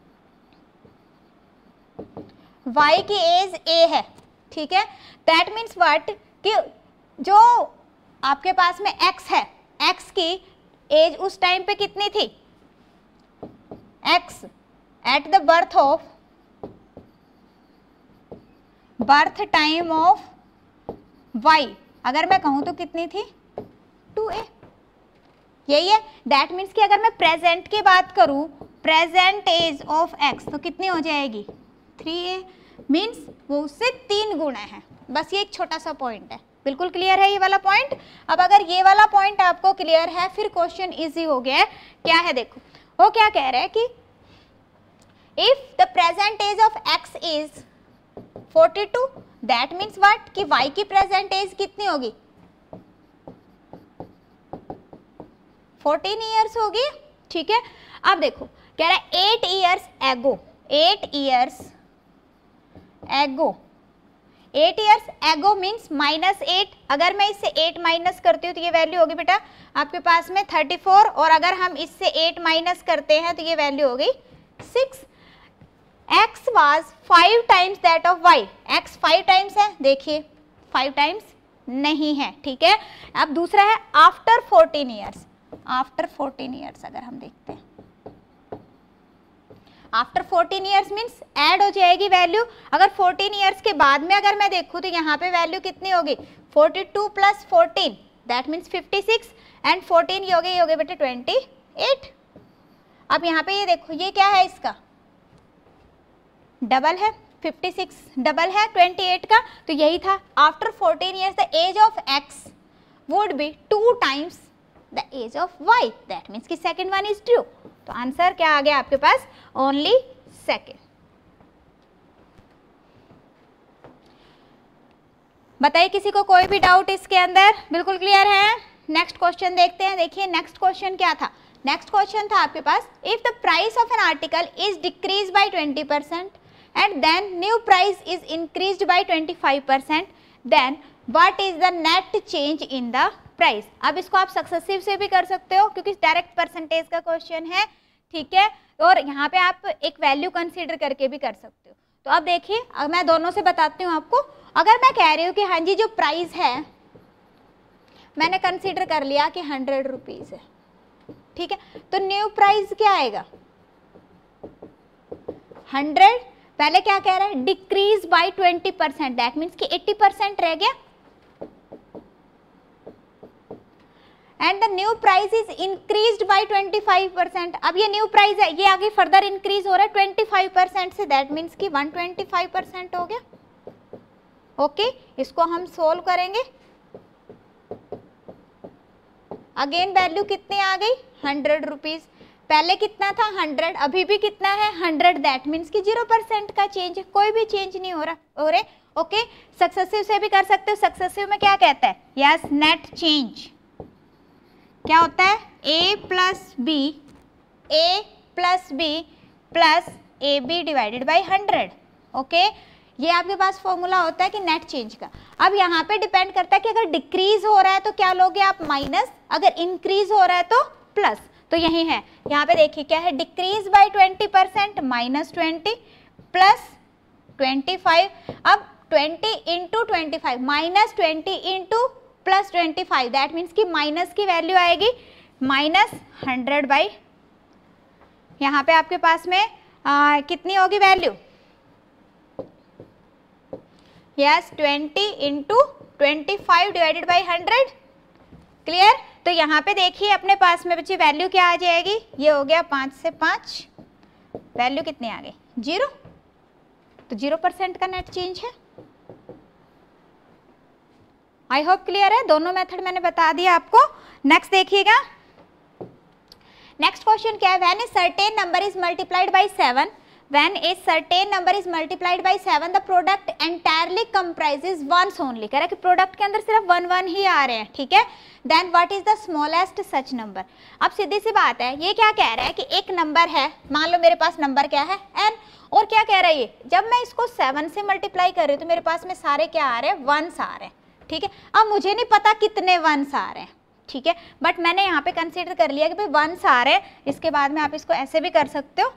y की एज a है, ठीक है, दैट मीन्स व्हाट कि जो आपके पास में x है, x की एज उस टाइम पे कितनी थी, x at the birth of birth time of y अगर मैं कहूं तो कितनी थी, टू ए। यही है, दैट मीन्स कि अगर मैं प्रेजेंट की बात करूं, प्रेजेंट एज ऑफ x तो कितनी हो जाएगी, थ्री ए, मीन्स वो उससे तीन गुना है। बस ये एक छोटा सा पॉइंट है, बिल्कुल क्लियर है ये वाला पॉइंट। अब अगर ये वाला पॉइंट आपको क्लियर है फिर क्वेश्चन इजी हो गया है। क्या है देखो, वो क्या कह रहा है कि if the present age of x is forty two, that means what कि y की प्रेजेंट एज कितनी होगी, फोर्टीन ईयर्स होगी, ठीक है। अब देखो कह रहा है eight years ago, eight years ago, eight years ago means minus eight. अगर मैं इससे एट माइनस करती हूँ तो ये वैल्यू होगी बेटा आपके पास में थर्टी फोर, और अगर हम इससे एट माइनस करते हैं तो ये वैल्यू हो गई six. x was five times that of y, x five times है, देखिए फाइव टाइम्स नहीं है, ठीक है। अब दूसरा है after fourteen years, after fourteen years अगर हम देखते हैं, after fourteen years means add हो जाएगी वैल्यू। अगर फोर्टीन ईयर्स के बाद में अगर मैं देखूं तो यहाँ पे वैल्यू कितनी होगी, forty two plus fourteen that means fifty six, and fourteen ये हो गए ये हो गए बेटे ट्वेंटी एट। अब यहाँ पे ये देखो ये क्या है, इसका डबल है, फिफ्टी सिक्स डबल है ट्वेंटी एट का, तो यही था after fourteen years the age of x would be two times the age of y, that means कि सेकंड वन इज ट्रू। तो आंसर क्या आ गया आपके पास, ओनली सेकंड। बताइए किसी को कोई भी डाउट इसके अंदर, बिल्कुल क्लियर है। नेक्स्ट क्वेश्चन देखते हैं। देखिए नेक्स्ट क्वेश्चन क्या था, नेक्स्ट क्वेश्चन था आपके पास if the price of an article is decrease by twenty percent and then new price is increased by twenty-five percent, then what is the net change in the price। अब इसको आप successive से भी कर सकते हो क्योंकि डायरेक्ट परसेंटेज का क्वेश्चन है, ठीक है, और यहाँ पे आप एक वैल्यू कंसीडर करके भी कर सकते हो। तो अब देखिए अब मैं दोनों से बताती हूँ आपको। अगर मैं कह रही हूँ कि हाँ जी जो प्राइस है मैंने कंसीडर कर लिया कि हंड्रेड रुपीज है, ठीक है, तो न्यू प्राइस क्या आएगा, हंड्रेड। पहले क्या कह रहा है, decrease by twenty percent, that means कि एट्टी परसेंट रह गया, and the new price is increased by twenty five percent. अब ये न्यू प्राइस है, ये आगे फर्दर इंक्रीज हो रहा है ट्वेंटी फाइव परसेंट से, दैट मीन्स कि वन ट्वेंटी फाइव परसेंट हो गया। ओके, इसको हम सोल्व करेंगे। अगेन वैल्यू कितनी आ गई, हंड्रेड रुपीज। पहले कितना था हंड्रेड, अभी भी कितना है हंड्रेड, दैट मीन्स कि जीरो परसेंट का चेंज है, कोई भी चेंज नहीं हो रहा हो रहे। ओके, सक्सेसिव से भी कर सकते हो। सक्सेसिव में क्या कहता है, यस नेट चेंज क्या होता है, a plus b, a plus b plus a b divided by hundred. Okay, ये आपके पास फॉर्मूला होता है कि नेट चेंज का। अब यहाँ पे डिपेंड करता है कि अगर डिक्रीज हो रहा है तो क्या लोगे आप, माइनस, अगर इंक्रीज हो रहा है तो प्लस। तो यही है, यहाँ पे देखिए क्या है, decrease by twenty percent minus twenty plus twenty five. अब twenty into twenty five minus twenty into plus twenty five, that means कि माइनस की वैल्यू आएगी माइनस हंड्रेड बाई, यहाँ पे आपके पास में आ, कितनी होगी value, yes twenty into twenty five divided by hundred. Clear. तो यहाँ पे देखिए अपने पास में बच्चे वैल्यू क्या आ जाएगी, ये हो गया पाँच से पाँच, वैल्यू कितनी आ गई, जीरो। तो जीरो परसेंट का नेट चेंज है। आई होप क्लियर है, दोनों मेथड मैंने बता दिया आपको। नेक्स्ट देखिएगा, नेक्स्ट क्वेश्चन क्या है, when a certain number is multiplied by seven, when a certain number is multiplied by seven the product entirely comprises ones only, कह रहा है कि प्रोडक्ट के अंदर सिर्फ वन वन ही आ रहे हैं, ठीक है। Then what is the smallest such number. अब सीधी सी बात है, ये क्या कह रहा है कि एक नंबर है, मान लो मेरे पास नंबर क्या है n, और क्या कह रहा है ये, जब मैं इसको सेवन से मल्टीप्लाई कर रही हूँ तो मेरे पास में सारे क्या आ रहे हैं, वंस आ रहे हैं, ठीक है। अब मुझे नहीं पता कितने वंस आ रहे हैं, ठीक है, बट मैंने यहाँ पे कंसीडर कर लिया कि भाई वंस आ रहे हैं। इसके बाद में आप इसको ऐसे भी कर सकते हो,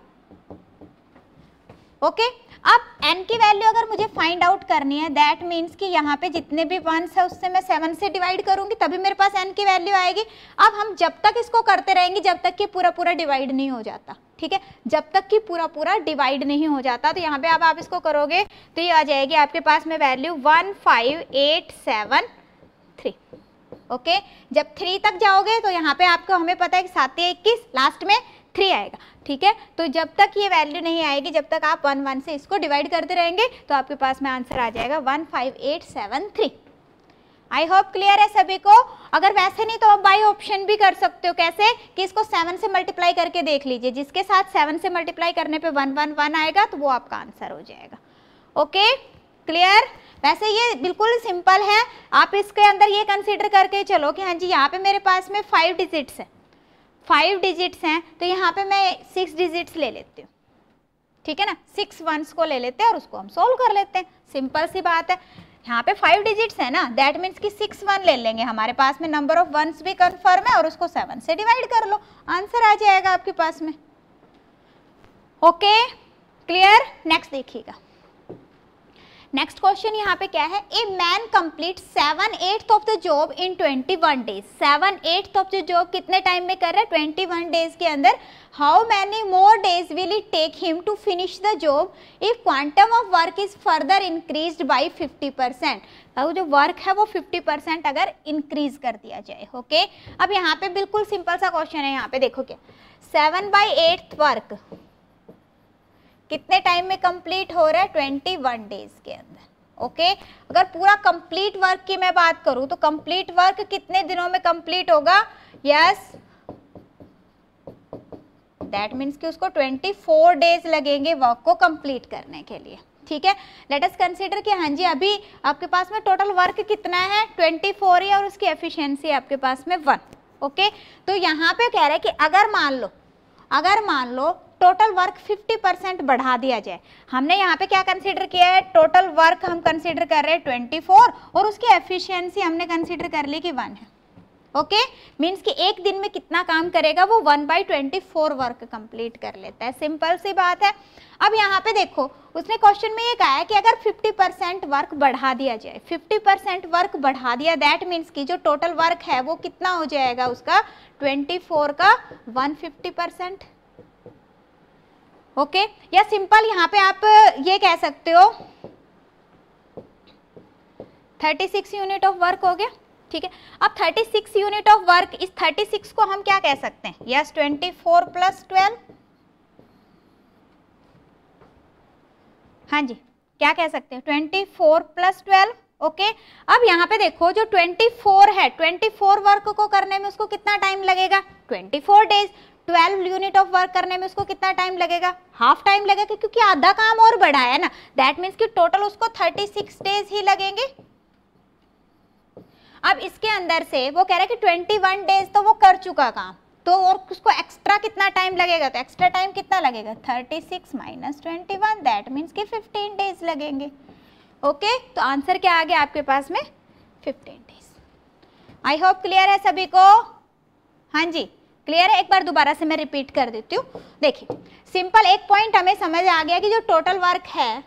ओके okay? अब n की वैल्यू अगर मुझे फाइंड आउट करनी है, दैट मीन्स कि यहाँ पे जितने भी वंस है उससे मैं सेवन से डिवाइड करूंगी तभी मेरे पास n की वैल्यू आएगी। अब हम जब तक इसको करते रहेंगे जब तक कि पूरा पूरा डिवाइड नहीं हो जाता, ठीक है, जब तक कि पूरा पूरा डिवाइड नहीं हो जाता। तो यहाँ पे अब आप इसको करोगे तो ये आ जाएगी आपके पास में value one five eight seven three, okay. जब थ्री तक जाओगे तो यहाँ पे आपको, हमें पता है कि सात या इक्कीस, लास्ट में थ्री आएगा, ठीक है। तो जब तक ये वैल्यू नहीं आएगी, जब तक आप वन वन से इसको डिवाइड करते रहेंगे तो आपके पास में आंसर आ जाएगा one five eight seven three. I hope clear है सभी को। अगर वैसे नहीं तो आप बाई ऑप्शन भी कर सकते हो, कैसे कि इसको सेवन से मल्टीप्लाई करके देख लीजिए, जिसके साथ सेवन से मल्टीप्लाई करने पे वन वन वन आएगा तो वो आपका आंसर हो जाएगा, ओके क्लियर। वैसे ये बिल्कुल सिंपल है, आप इसके अंदर ये कंसीडर करके चलो कि हाँ जी यहाँ पे मेरे पास में फाइव डिजिट्स है, फाइव डिजिट्स हैं तो यहाँ पे मैं सिक्स डिजिट्स ले लेती हूँ, ठीक है ना, सिक्स वंस को ले लेते हैं और उसको हम सोल्व कर लेते हैं, सिंपल सी बात है। यहाँ पे फाइव डिजिट्स है ना, दैट मीन्स कि सिक्स वन ले लेंगे, हमारे पास में नंबर ऑफ वंस भी कन्फर्म है और उसको सेवन से डिवाइड कर लो, आंसर आ जाएगा आपके पास में, ओके क्लियर। नेक्स्ट देखिएगा, नेक्स्ट क्वेश्चन यहाँ पे क्या है, a man complete seven eighth of the job in twenty one days, seven eighth of the job कितने टाइम में कर रहा है, ट्वेंटी वन डेज के अंदर। How many more days will it take him to finish the job if quantum of work is further increased by fifty percent, तो जो work है वो फिफ्टी परसेंट अगर इंक्रीज कर दिया जाए, ओके okay? अब यहाँ पे बिल्कुल सिंपल सा क्वेश्चन है, यहाँ पे देखो क्या, सेवन बाई एट्थ वर्क कितने टाइम में कंप्लीट हो रहा है, ट्वेंटी वन डेज के अंदर, ओके okay? अगर पूरा कंप्लीट वर्क की मैं बात करूं तो कंप्लीट वर्क कितने दिनों में कंप्लीट होगा, यस दैट मीन्स कि उसको ट्वेंटी फोर डेज लगेंगे वर्क को कंप्लीट करने के लिए, ठीक है। लेट अस कंसीडर कि हाँ जी अभी आपके पास में टोटल वर्क कितना है, ट्वेंटी फोर ही, और उसकी एफिशिएंसी आपके पास में वन, ओके। तो यहाँ पे कह रहे हैं कि अगर मान लो अगर मान लो टोटल वर्क फिफ्टी परसेंट बढ़ा दिया जाए, हमने यहाँ पे क्या कंसीडर किया है, टोटल वर्क हम कंसीडर कर रहे हैं ट्वेंटी फोर और उसकी एफिशिएंसी हमने कंसीडर कर ली कि वन है, ओके okay? मीन्स कि एक दिन में कितना काम करेगा, वो one by twenty four work complete कर लेता है, सिंपल सी बात है। अब यहाँ पे देखो उसने क्वेश्चन में ये कहा है कि अगर फिफ्टी परसेंट वर्क बढ़ा दिया जाए, फिफ्टी परसेंट वर्क बढ़ा दिया, दैट मीन्स कि जो टोटल वर्क है वो कितना हो जाएगा उसका, ट्वेंटी फोर का वन फिफ्टी परसेंट, ओके। या सिंपल यहाँ पे आप ये कह सकते हो thirty six unit of work हो गया, ठीक है। अब thirty six unit of work, इस थर्टी सिक्स को हम क्या कह सकते हैं, yes twenty four plus twelve, हाँ जी क्या कह सकते हैं, twenty four plus twelve, okay. अब यहाँ पे देखो जो ट्वेंटी फोर है, ट्वेंटी फोर वर्क को करने में उसको कितना टाइम लगेगा, twenty four days, twelve unit of work करने में उसको कितना टाइम लगेगा, हाफ टाइम लगेगा, क्योंकि आधा काम और बढ़ा है ना, दैट मीन्स कि टोटल उसको थर्टी सिक्स डेज ही लगेंगे। अब इसके अंदर से वो कह रहा है कि ट्वेंटी वन डेज तो वो कर चुका काम, तो और उसको एक्स्ट्रा कितना टाइम लगेगा, तो एक्स्ट्रा टाइम कितना लगेगा, thirty six minus twenty one, that means कि फिफ्टीन डेज लगेंगे, ओके। तो आंसर क्या आ गया आपके पास में, fifteen days. I hope clear है सभी को, हाँ जी क्लियर है। एक बार दोबारा से मैं रिपीट कर देती हूँ, देखिए सिंपल एक पॉइंट हमें समझ आ गया कि जो टोटल वर्क है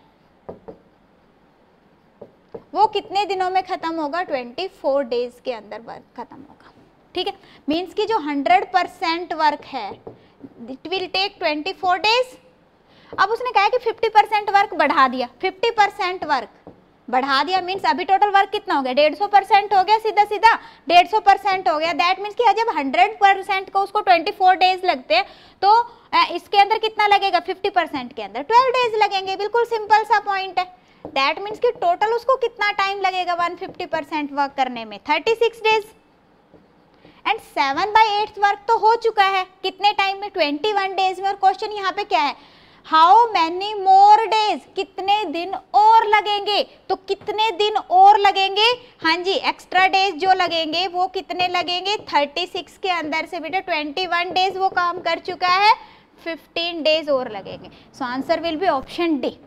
वो कितने दिनों में खत्म होगा, ट्वेंटी फोर डेज के अंदर वर्क खत्म होगा, ठीक है। मींस कि जो हंड्रेड परसेंट वर्क है it will take twenty four days. अब उसने कहा कि फिफ्टी परसेंट वर्क बढ़ा दिया, फिफ्टी परसेंट वर्क बढ़ा दिया मीन्स अभी टोटल वर्क कितना हो गया, डेढ़ सौ परसेंट हो गया, सीधा सीधा डेढ़ सौ परसेंट हो गया, दैट मीन्स कि जब हंड्रेड परसेंट को उसको ट्वेंटी फोर डेज लगते हैं तो इसके अंदर कितना लगेगा, फिफ्टी परसेंट के अंदर ट्वेल्व डेज लगेंगे, बिल्कुल सिंपल सा पॉइंट है। दैट मीन्स कि टोटल उसको कितना टाइम लगेगा वन फिफ्टी परसेंट वर्क करने में, thirty six days. And seven by eighth work तो हो चुका है कितने टाइम में, ट्वेंटी वन डेज में। और क्वेश्चन यहाँ पे क्या है, हाउ मैनी मोर डेज, कितने दिन और लगेंगे, तो कितने दिन और लगेंगे, हाँ जी एक्स्ट्रा डेज जो लगेंगे वो कितने लगेंगे, थर्टी सिक्स के अंदर से बेटा ट्वेंटी वन डेज वो काम कर चुका है, फिफ्टीन डेज और लगेंगे। So answer will be option D.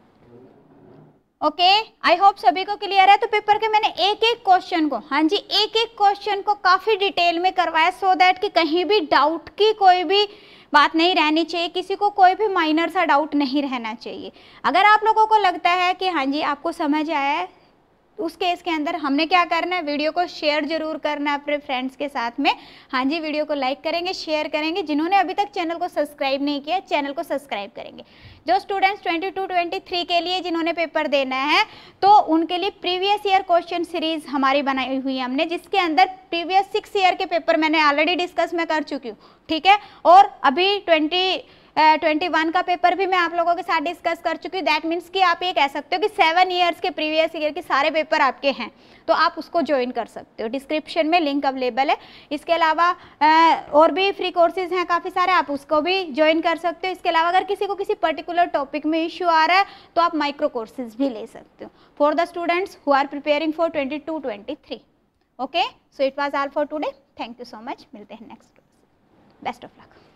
Okay, I hope सभी को क्लियर है। तो पेपर के मैंने एक एक क्वेश्चन को, हाँ जी एक एक क्वेश्चन को काफी डिटेल में करवाया, सो दैट कि कहीं भी डाउट की कोई भी बात नहीं रहनी चाहिए, किसी को कोई भी माइनर सा डाउट नहीं रहना चाहिए। अगर आप लोगों को लगता है कि हाँ जी आपको समझ आया है, उस केस के अंदर हमने क्या करना है, वीडियो को शेयर जरूर करना है अपने फ्रेंड्स के साथ में। हाँ जी वीडियो को लाइक करेंगे, शेयर करेंगे, जिन्होंने अभी तक चैनल को सब्सक्राइब नहीं किया चैनल को सब्सक्राइब करेंगे। जो students twenty two twenty three के लिए जिन्होंने पेपर देना है, तो उनके लिए प्रीवियस ईयर क्वेश्चन सीरीज हमारी बनाई हुई है हमने, जिसके अंदर प्रीवियस सिक्स ईयर के पेपर मैंने ऑलरेडी डिस्कस मैं कर चुकी हूँ, ठीक है। और अभी ट्वेंटी ट्वेंटी वन का पेपर भी मैं आप लोगों के साथ डिस्कस कर चुकी हूँ। दैट मीन्स कि आप ये कह सकते हो कि सेवन ईयर्स के प्रीवियस ईयर के सारे पेपर आपके हैं, तो आप उसको ज्वाइन कर सकते हो। डिस्क्रिप्शन में लिंक अवेलेबल है। इसके अलावा और भी फ्री कोर्सेज हैं काफ़ी सारे, आप उसको भी ज्वाइन कर सकते हो। इसके अलावा अगर किसी को किसी पर्टिकुलर टॉपिक में इश्यू आ रहा है तो आप माइक्रो कोर्सेज भी ले सकते हो for the students who are preparing for twenty two twenty three. Okay, so it was all for today. Thank you so much. मिलते हैं नेक्स्ट। Best of luck.